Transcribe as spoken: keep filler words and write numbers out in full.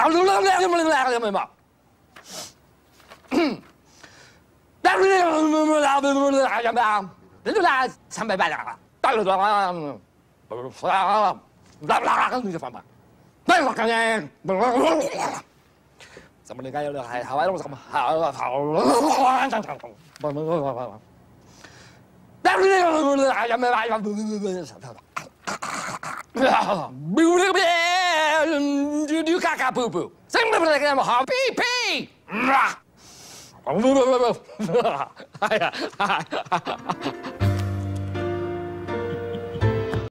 三百八两，大了多了，不是啊，来来，你就放吧，来我看见，怎么的该有的还好玩了，怎么好好好，不不不不。 Du caca poo poo. Sempre per che ha pi pi.